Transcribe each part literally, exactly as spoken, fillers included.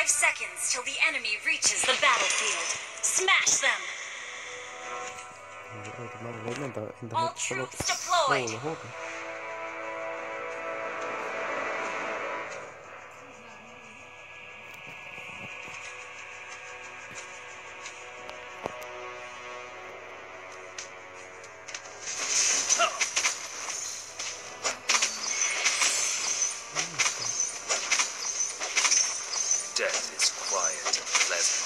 Five seconds till the enemy reaches the battlefield. Smash them! All troops deployed! Death is quiet and pleasant.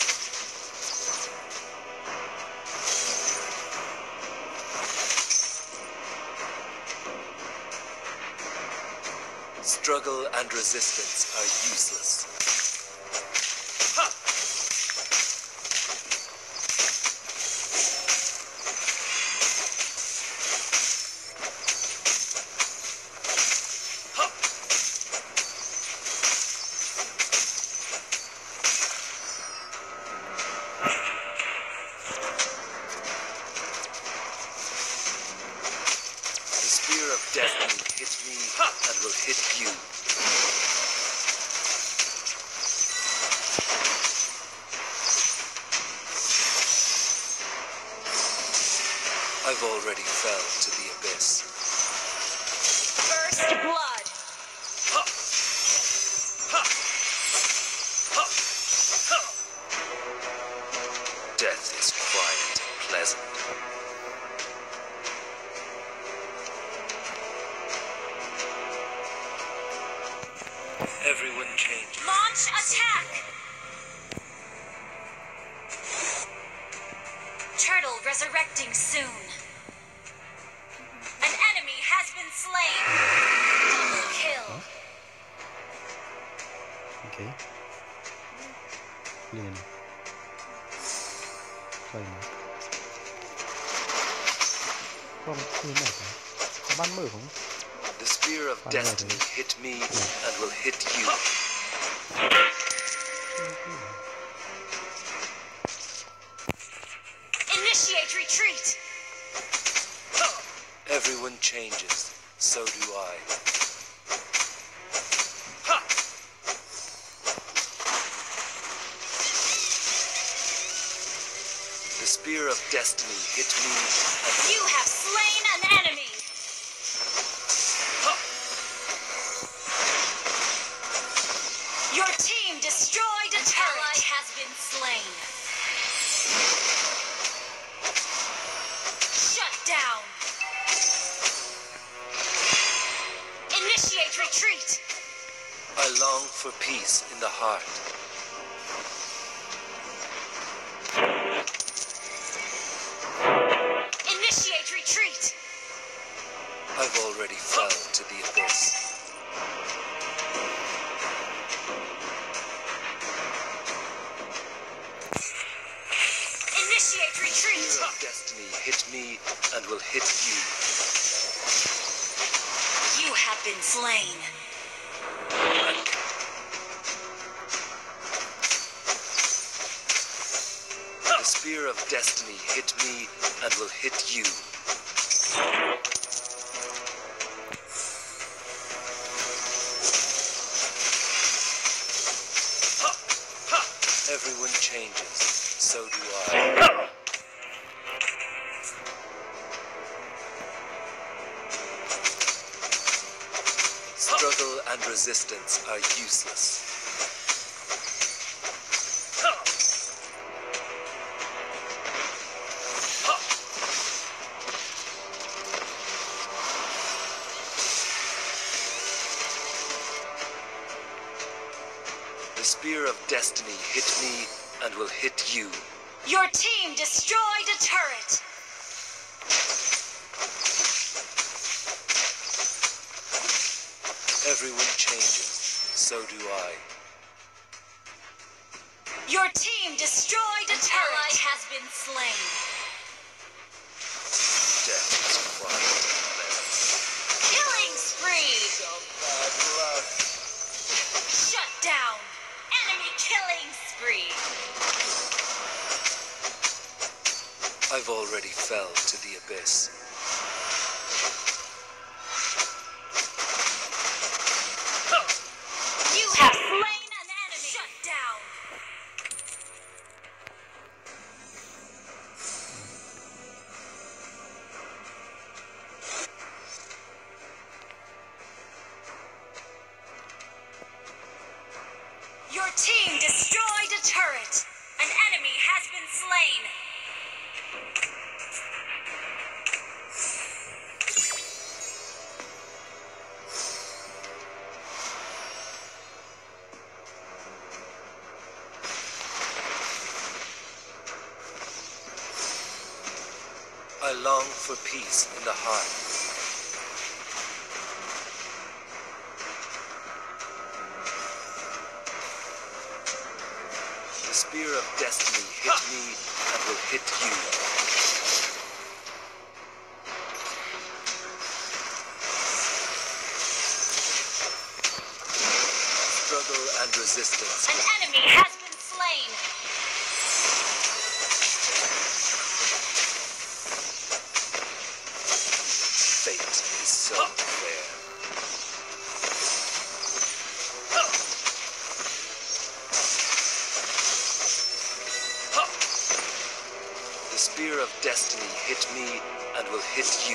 Struggle and resistance are useless. Ha! Destiny hit me and will hit you. I've already fell to the abyss. First blood. Ha! Ha! Ha! Ha! Death is quiet and pleasant. Everyone changes. Launch attack! Turtle resurrecting soon. An enemy has been slain. Double kill. Okay. Liền. Rồi mà. Không, như này cả. Có bắn mở không? The spear of destiny hit me and will hit you. Initiate retreat. Everyone changes, so do I. The spear of destiny hit me and You have slain an enemy. Your team destroyed a turret. Ally has been slain. Shut down. Initiate retreat. I long for peace in the heart. Initiate retreat. I've already fell to the abyss. Initiate retreat. The spear of destiny hit me and will hit you. You have been slain. The spear of destiny hit me and will hit you. Everyone changes, so do I. Struggle and resistance are useless. The spear of destiny hit me and will hit you. Your team destroyed a turret. Everyone changes, so do I. Your team destroyed a turret. Ally has been slain. Death is quiet and pleasant. Killing spree. Shut down. Enemy killing spree. I've already fell to the abyss. You have slain an enemy. Shut long for peace in the heart. The spear of destiny hit me and will hit you. Struggle and resistance. An enemy has been slain. Fate is so unfair. The spear of destiny hit me and will hit you.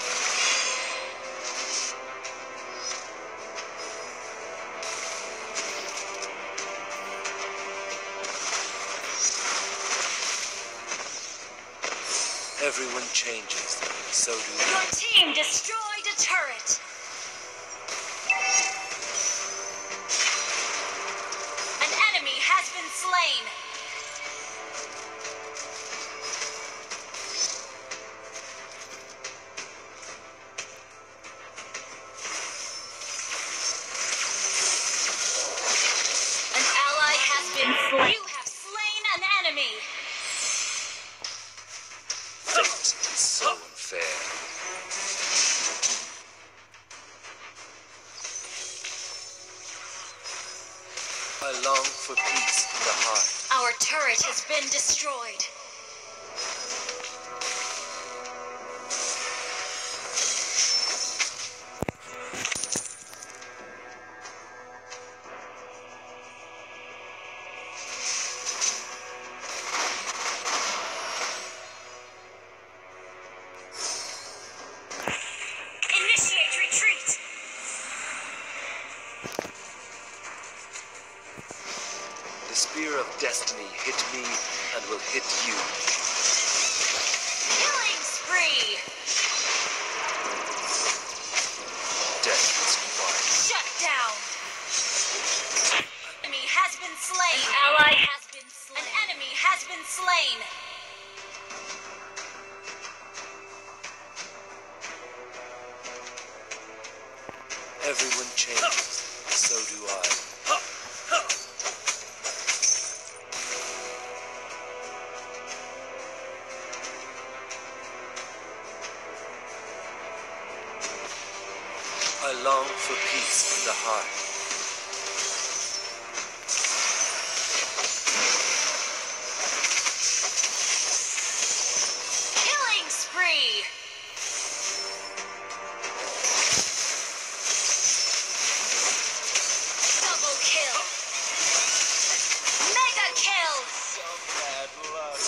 Everyone changes, so do you. Your team destroyed a turret. An enemy has been slain. An ally has been slain. You have slain an enemy. Fate is so unfair. I long for peace in the heart. Our turret has been destroyed. Initiate retreat. The spear of destiny hit me and will hit you. Killing spree. Death is quiet. Shut down. Enemy has been slain. An ally has been slain. An enemy has been slain. Everyone changes, so do I. I long for peace in the heart. Killing spree. Double kill. Mega kill. Some bad luck.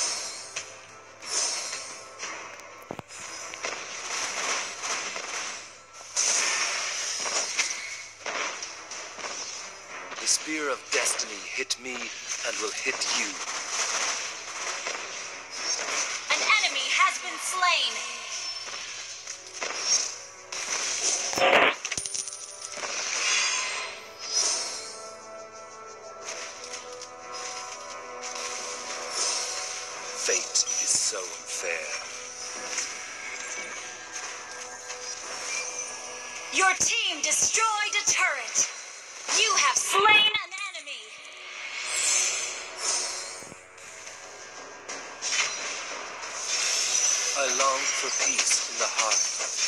The spear of destiny hit me and will hit you. An enemy has been slain. Fate is so unfair. Your team destroyed a turret. You have slain an enemy. I long for peace in the heart.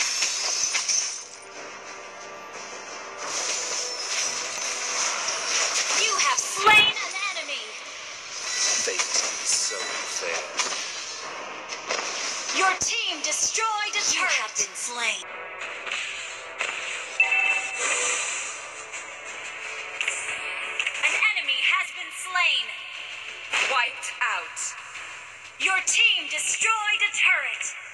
You have slain an enemy. Fate is so unfair. Your team destroyed a turret. You have been slain. An enemy has been slain. Wiped out. Your team destroyed a turret.